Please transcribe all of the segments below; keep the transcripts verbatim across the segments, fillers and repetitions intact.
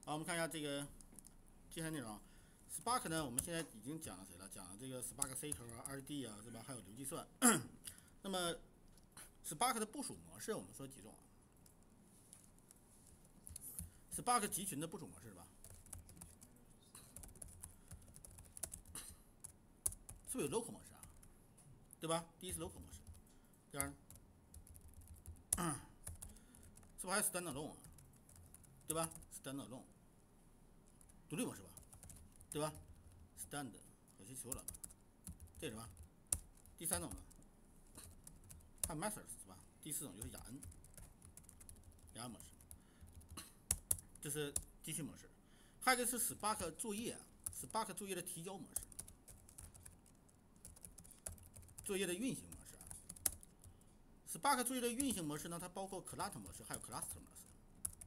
好，我们看一下这个接下来内容。Spark 呢，我们现在已经讲了谁了？讲了这个 Spark C 头啊、R D D 啊，是吧？还有流计算。那么 Spark 的部署模式，我们说几种啊 ？Spark 集群的部署模式是吧？是不是有 local 模式啊？对吧？第一是 local 模式，第二呢，是不是还有 standalone 啊？对吧 ？standalone 独立模式吧？对吧 ？stand 可惜求了，这是什么？第三种呢？还有 methods 是吧？第四种就是雅恩，雅恩模式，这是集群模式。还有一个是 Spark 作业 ，Spark 作业的提交模式，作业的运行模式。Spark 作业的运行模式呢，它包括 Cluster 模式，还有 Cluster 模式。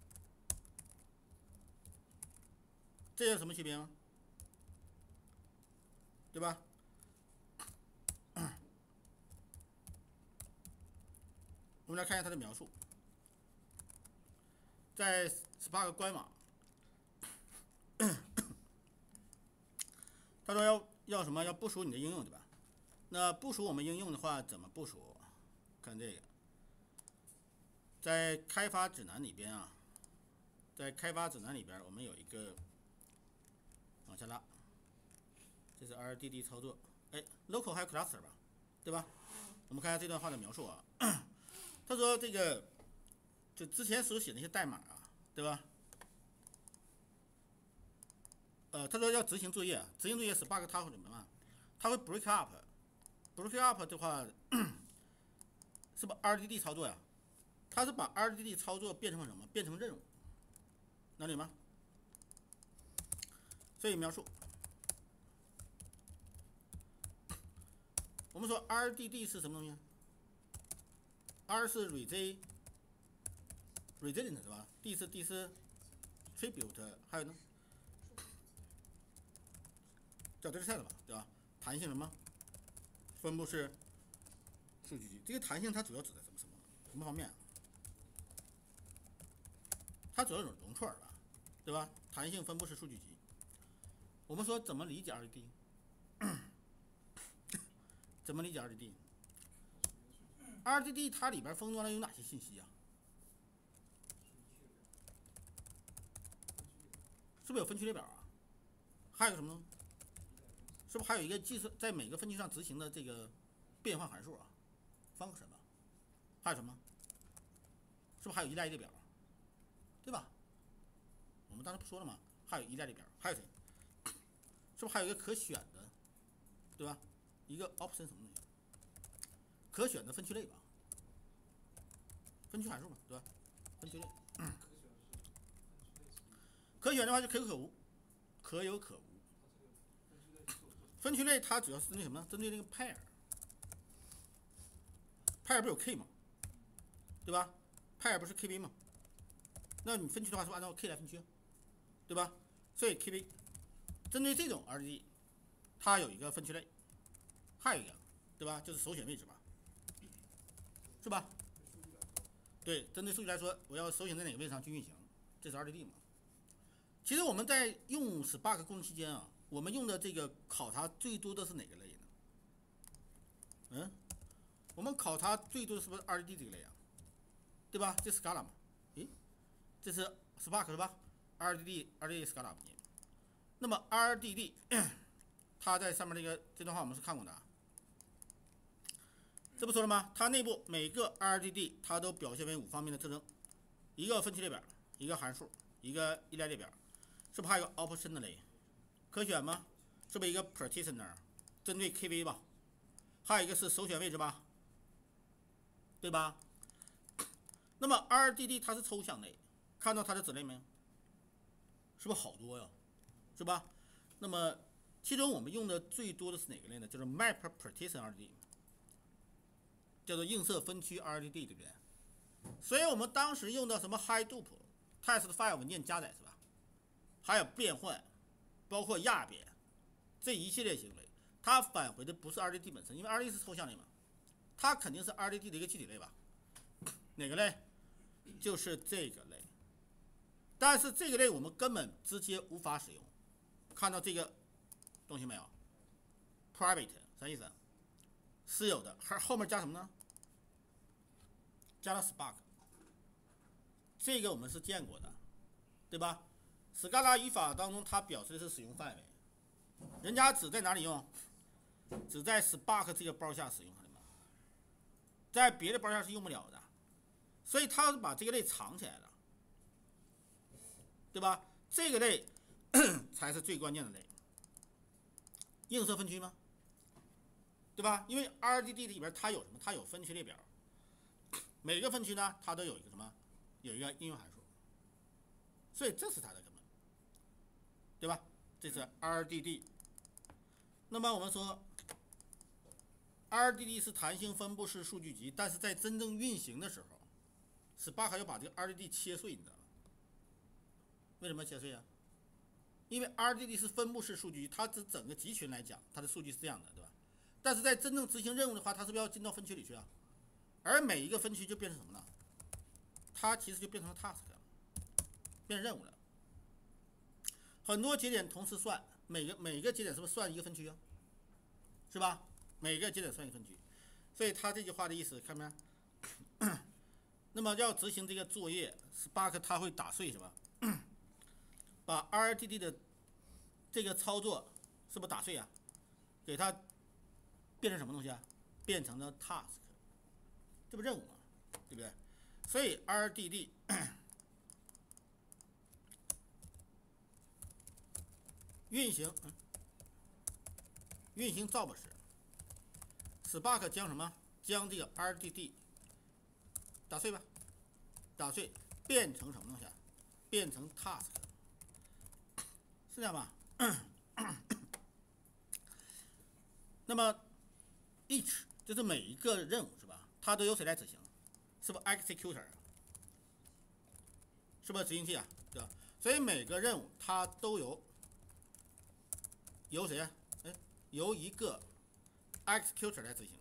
这有什么区别吗？对吧？我们来看一下它的描述，在 Spark 官网，他说要要什么？要部署你的应用，对吧？那部署我们应用的话，怎么部署？看这个，在开发指南里边啊，在开发指南里边，我们有一个往下拉，这是 R D D 操作。哎 ，local 还有 cluster 吧，对吧？我们看一下这段话的描述啊。他说这个就之前所写的那些代码啊，对吧？呃，他说要执行作业，执行作业 Spark 它会怎么办？它会 break up，break up 的话，是不 R D D 操作呀？它是把 R D D 操作变成什么？变成任务，哪里吗？所以描述，我们说 R D D 是什么东西 ？R 是 resilient resilient 是吧 ？D 是 D 是 tribute， 还有呢？叫 dataset 吧，对吧？弹性什么？分布式数据集。这个弹性它主要指的什么什么什么方面、啊？它主要有容串吧，对吧？弹性分布式数据集。我们说怎么理解 R D D？ 怎么理解 R D D？R D D 它里边封装了有哪些信息啊？是不是有分区列表啊？还有什么呢？是不是还有一个计算在每个分区上执行的这个变换函数啊 ？function 吧？还有什么？是不是还有依赖列表？对吧？我们当时不说了吗？还有依赖列表，还有谁？是不是还有一个可选的，对吧？一个 option 什么东西？可选的分区类吧？分区函数嘛，对吧？分区类。嗯、可选的话就可有可无，可有可无。分区类它主要是针对什么呢？针对那个 pair。pair 不是有 k 吗？对吧 ？pair 不是 K V 吗？那你分区的话是不是按照 k 来分区？对吧？所以 K V 针对这种 R D D， 它有一个分区类，还有一个，对吧？就是首选位置吧，是吧？对，针对数据来说，我要首选在哪个位置上去运行，这是 R D D 嘛？其实我们在用 Spark 工作期间啊，我们用的这个考察最多的是哪个类呢？嗯，我们考察最多的是不是 R D D 这个类啊？对吧？这 Scala 嘛？诶，这是 Spark 是吧 ？R D D，R D D Scala 不念。那么 R D D， 它在上面这个这段话我们是看过的啊。这不说了吗？它内部每个 R D D 它都表现为五方面的特征：一个分区列表，一个函数，一个依赖列表，是不是还有个 option 类？可选吗？是不是一个 partitioner？ 针对 K V 吧？还有一个是首选位置吧？对吧？那么 R D D 它是抽象类，看到它的子类没有？是不是好多呀？是吧？那么其中我们用的最多的是哪个类呢？就是 Map Partition R D D， 叫做映射分区 R D D， 对不对？所以我们当时用的什么 Hadoop、Test File 文件加载是吧？还有变换，包括压扁这一系列行为，它返回的不是 R D D 本身，因为 R D D 是抽象类嘛，它肯定是 R D D 的一个具体类吧？哪个类？就是这个类。 但是这个类我们根本直接无法使用。看到这个东西没有 ？private 啥意思？私有的，还后面加什么呢？加了 Spark， 这个我们是见过的，对吧？Scala 语法当中它表示的是使用范围，人家只在哪里用？只在 Spark 这个包下使用，在别的包下是用不了的，所以它把这个类藏起来了，对吧？这个类才是最关键的类。映射分区吗？对吧？因为 R D D 里边它有什么？它有分区列表，每个分区呢，它都有一个什么？有一个应用函数，所以这是它的根本，对吧？这是 R D D。那么我们说 R D D 是弹性分布式数据集，但是在真正运行的时候 ，Spark 要把这个 R D D 切碎，你知道吗？为什么切碎啊？因为 R D D 是分布式数据集，它指整个集群来讲，它的数据是这样的，对吧？但是在真正执行任务的话，它是不是要进到分区里去啊？而每一个分区就变成什么呢？它其实就变成了 task， 变成任务了。很多节点同时算，每个每个节点是不是算一个分区啊？是吧？每个节点算一个分区，所以他这句话的意思看没？那么要执行这个作业 ，Spark 它会打碎什么？把 R D D 的这个操作是不是打碎啊？给它变成什么东西啊？变成了 task， 这不任务吗？对不对？所以 R D D 运行，嗯、运行造不时 ，Spark 将什么？将这个 R D D 打碎吧，打碎变成什么东西啊？变成 task， 是这样吧？那么 each 就是每一个任务是吧？它都由谁来执行？是不是 executor？ 是不是执行器啊？对吧？所以每个任务它都由由谁啊？哎，由一个 executor 来执行。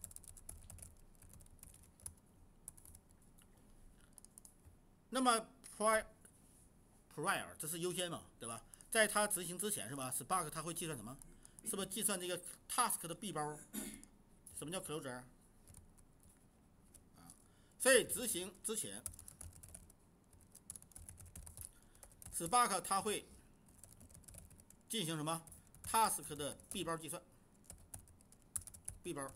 那么 prior prior 这是优先嘛，对吧？在它执行之前是吧 ？Spark 它会计算什么？是不是计算这个 task 的 B 包？什么叫 closure？ 啊，所以执行之前 ，Spark 它会进行什么 task 的 B 包计算 ？B 包，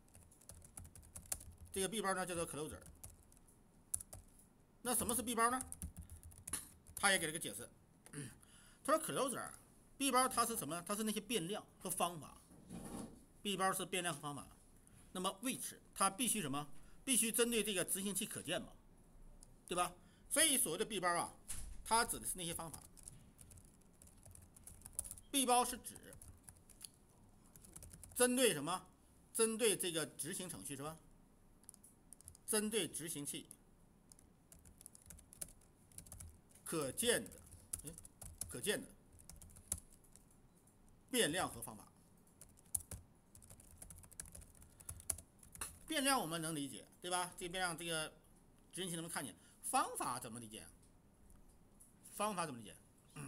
这个 B 包呢叫做 closure。那什么是 B 包呢？他也给了个解释，他说 closure B 包它是什么？它是那些变量和方法。B 包是变量和方法。那么 which 它必须什么？必须针对这个执行器可见嘛，对吧？所以所谓的 B 包啊，它指的是那些方法。B 包是指针对什么？针对这个执行程序是吧？针对执行器可见的，嗯，可见的变量和方法。变量我们能理解，对吧？这个变量，这个执行器能不能看见？方法怎么理解？方法怎么理解？嗯，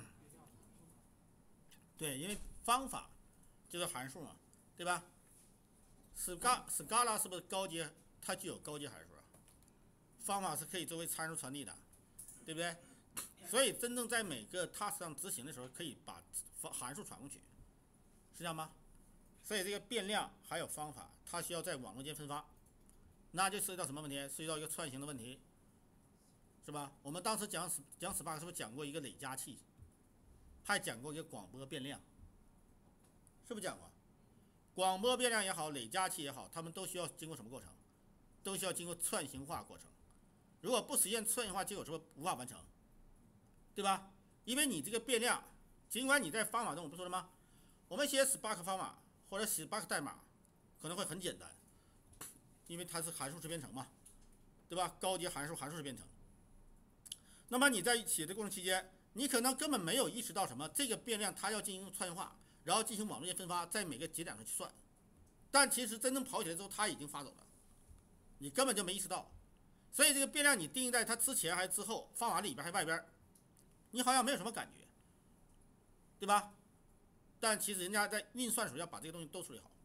对，因为方法就是函数嘛，对吧 ？Scala Scala 是不是高阶？它具有高阶函数啊。方法是可以作为参数传递的，对不对？所以真正在每个 task 上执行的时候，可以把函数传过去，是这样吗？所以这个变量还有方法，它需要在网络间分发，那就涉及到什么问题？涉及到一个串行的问题，是吧？我们当时讲讲 Spark 是不是讲过一个累加器，还讲过一个广播变量，是不是讲过？广播变量也好，累加器也好，它们都需要经过什么过程？都需要经过串行化过程。如果不实现串行化结果，是不是无法完成？对吧？因为你这个变量，尽管你在方法中我不说了吗？我们写 Spark 方法或者 Spark 代码可能会很简单，因为它是函数式编程嘛，对吧？高阶函数函数式编程。那么你在写的过程期间，你可能根本没有意识到什么这个变量它要进行串行化，然后进行网络间分发，在每个节点上去算。但其实真正跑起来之后，它已经发走了，你根本就没意识到。所以这个变量你定义在它之前还是之后，方法里边还是外边， 你好像没有什么感觉，对吧？但其实人家在运算的时候要把这个东西都处理好。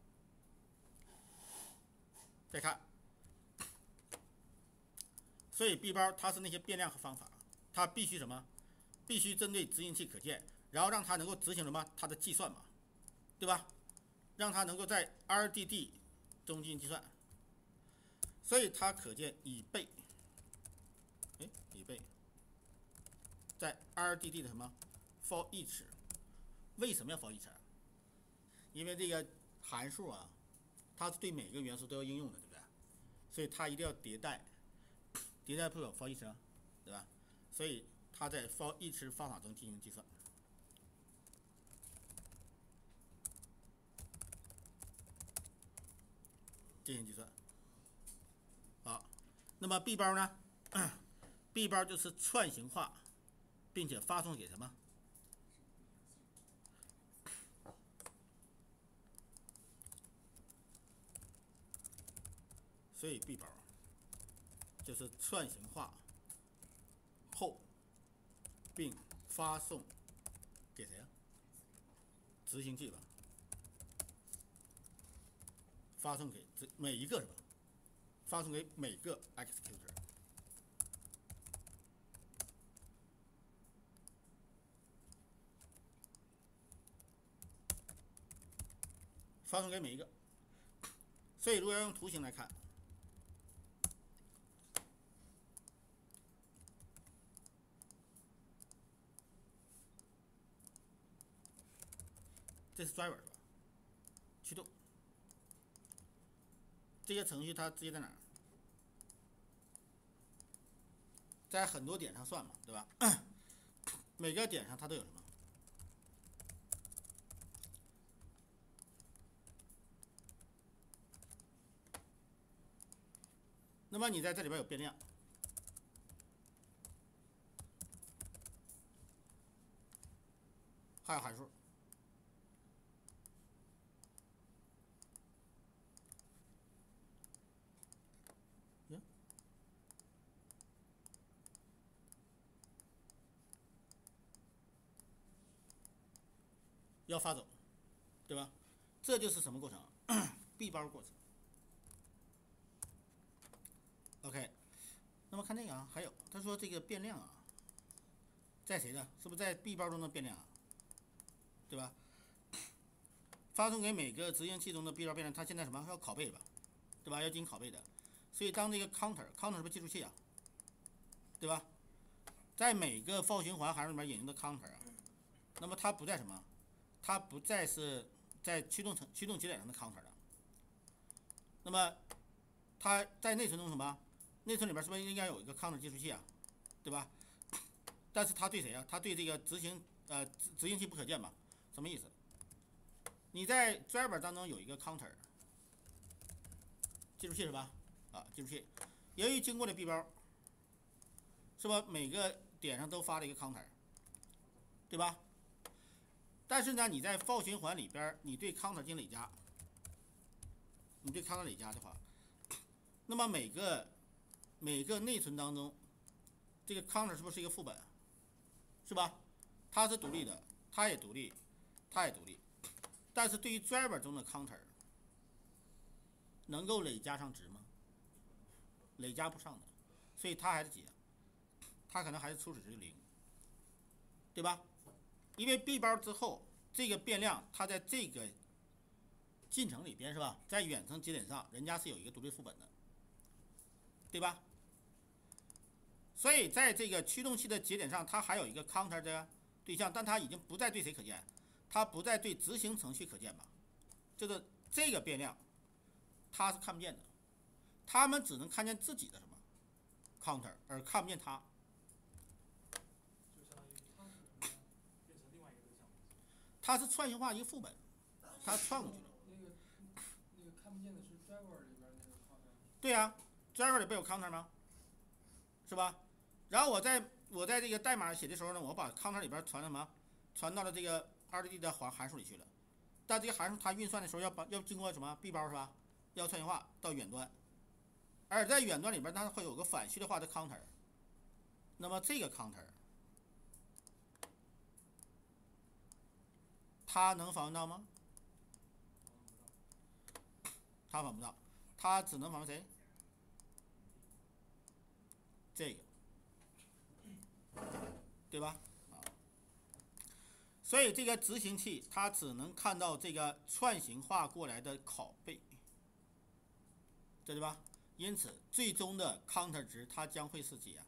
再看，所以 B 包它是那些变量和方法，它必须什么？必须针对执行器可见，然后让它能够执行什么？它的计算嘛，对吧？让它能够在 R D D 中进行计算，所以它可见已被，哎，已被在 R D D 的什么 for each。为什么要 for each？ 因为这个函数啊，它是对每个元素都要应用的，对不对？所以它一定要迭代，迭代不了 for each， 对吧？所以它在 for each 方法中进行计算。进行计算。好，那么 B 包呢？B 包就是串行化，并且发送给什么？所以 B 包就是串行化后，并发送给谁啊？执行器吧。发送给每一个是吧？发送给每个 executor。发送给每一个。所以如果要用图形来看，这是 driver 吧？驱动。这些程序它直接在哪儿？在很多点上算嘛，对吧？每个点上它都有什么？那么你在这里边有变量，还有函数。嗯，要发走，对吧？这就是什么过程？B 包过程。OK， 那么看这个啊，还有他说这个变量啊，在谁的？是不是在 B 包中的变量啊？对吧？发送给每个执行器中的 B 包变量，它现在什么要拷贝吧，对吧？要进行拷贝的。所以当这个 counter counter 是不是计数器啊？对吧？在每个 for 循环函数里面引用的 counter 啊，那么它不在什么？它不再是在驱动层驱动节点上的 counter 了。那么它在内存中什么？内存里边是不是应该有一个 counter 计数器啊？对吧？但是它对谁啊？它对这个执行呃执执行器不可见嘛？什么意思？你在 driver 当中有一个 counter 计数器是吧？啊，计数器，由于经过了 B 包，是吧？每个点上都发了一个 counter， 对吧？但是呢，你在 for 循环里边，你对 counter 进行累加，你对 counter 累加的话，那么每个每个内存当中，这个 counter 是不是一个副本？是吧？它是独立的，它也独立，它也独立。但是对于 driver 中的 counter， 能够累加上值吗？累加不上的，所以它还是几？它可能还是初始值零，对吧？因为 B 包之后，这个变量它在这个进程里边是吧？在远程节点上，人家是有一个独立副本的，对吧？所以在这个驱动器的节点上，它还有一个 counter 的对象，但它已经不再对谁可见，它不再对执行程序可见吧？就是这个变量，它是看不见的，他们只能看见自己的什么 counter， 而看不见它。 就相当于 counter 变成另外一个对象。 它是串行化一个副本，它串过去了。 那个那个看不见的是 driver 里边那个 counter。 对呀、啊、，driver 里不有 counter 吗？是吧？然后我在我在这个代码写的时候呢，我把 counter 里边传什么？传到了这个 R D D 的函函数里去了。但这个函数它运算的时候要把要经过什么 B 包是吧？要串行化到远端，而在远端里边它会有个反序列化的 counter。那么这个 counter 它能访问到吗？它访不到，它只能访问谁？这个，对吧？啊，所以这个执行器它只能看到这个串行化过来的拷贝，这对吧？因此，最终的 counter 值它将会是几啊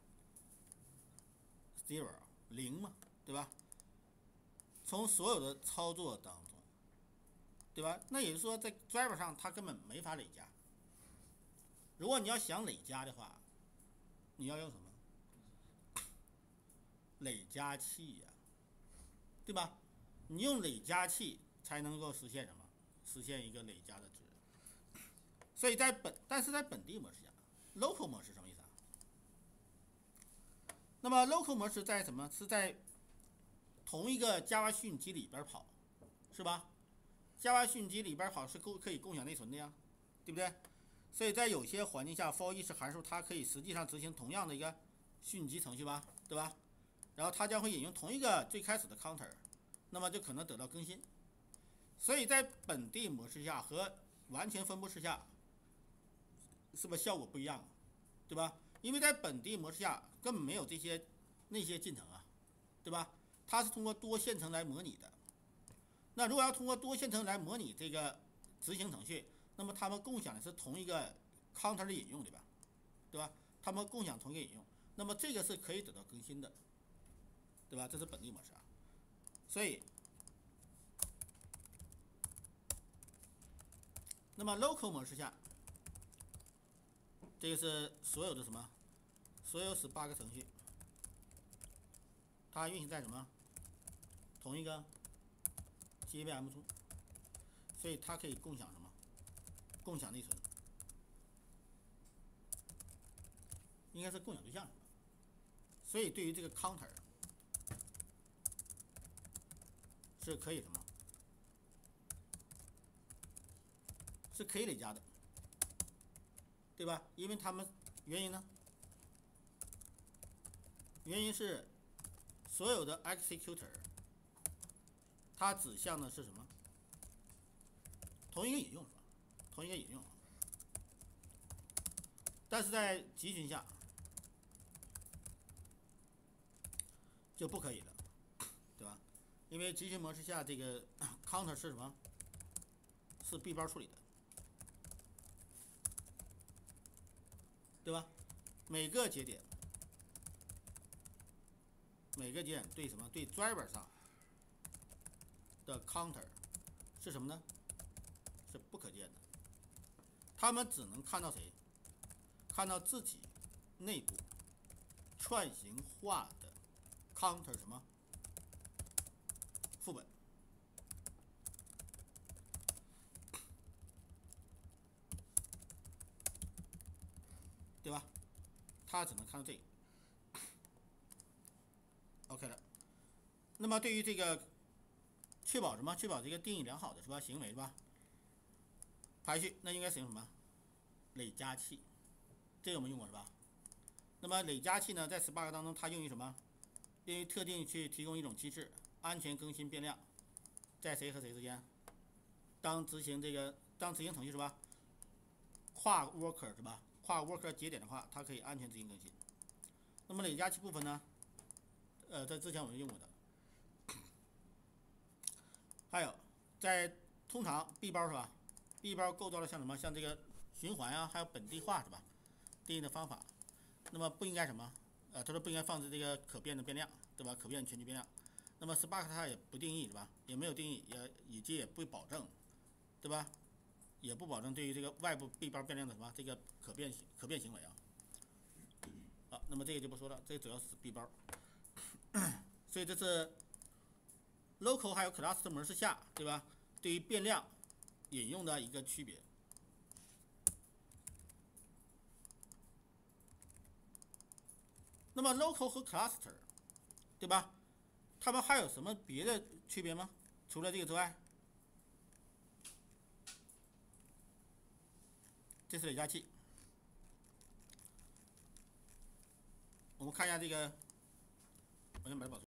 ？zero 零嘛，对吧？从所有的操作当中，对吧？那也就是说，在 driver 上它根本没法累加。如果你要想累加的话，你要用什么？累加器呀、啊，对吧？你用累加器才能够实现什么？实现一个累加的值。所以在本，但是在本地模式下 ，local 模式什么意思啊？那么 local 模式在什么？是在同一个 Java 讯机里边跑，是吧 ？Java 讯机里边跑是可以共享内存的呀，对不对？所以在有些环境下 ，for each 函数它可以实际上执行同样的一个讯机程序吧，对吧？然后它将会引用同一个最开始的 counter， 那么就可能得到更新。所以在本地模式下和完全分布式下，是不是效果不一样？对吧？因为在本地模式下根本没有这些那些进程啊，对吧？它是通过多线程来模拟的。那如果要通过多线程来模拟这个执行程序，那么他们共享的是同一个 counter 的引用，对吧？对吧？他们共享同一个引用，那么这个是可以得到更新的，对吧？这是本地模式啊。所以，那么 local 模式下，这个是所有的什么？所有十八个程序，它运行在什么？同一个 J V M 中，所以它可以共享什么？共享内存，应该是共享对象。所以对于这个 counter 是可以什么？是可以累加的，对吧？因为他们原因呢？原因是所有的 executor 它指向的是什么？同一个引用是吧？同一个引用，但是在集群下就不可以了，对吧？因为集群模式下这个 counter 是什么？是 B 包处理的，对吧？每个节点，每个节点对什么？对 driver 上的 counter 是什么呢？是不可见的，他们只能看到谁？看到自己内部串行化的 counter 什么副本，对吧？他只能看到这个。OK 了。那么对于这个确保什么？确保这个定义良好的是吧？行为是吧？排序那应该使用什么？累加器，这个我们用过是吧？那么累加器呢，在 Spark 当中它用于什么？用于特定去提供一种机制，安全更新变量，在谁和谁之间？当执行这个当执行程序是吧？跨 worker 是吧？跨 worker 节点的话，它可以安全执行更新。那么累加器部分呢？呃，在之前我们用过的。还有，在通常 B 包是吧 ？B 包构造了像什么？像这个循环啊，还有本地化是吧？定义的方法。那么不应该什么？呃，他说不应该放置这个可变的变量，对吧？可变全局变量。那么 Spark 它也不定义是吧？也没有定义，也以及也不保证，对吧？也不保证对于这个外部 B 包变量的什么这个可变可变行为啊。好，那么这个就不说了，这主要是 B 包。所以这是 local 还有 cluster 模式下，对吧？对于变量引用的一个区别。那么 local 和 cluster， 对吧？它们还有什么别的区别吗？除了这个之外，这是累加器。我们看一下这个，我先把它保存。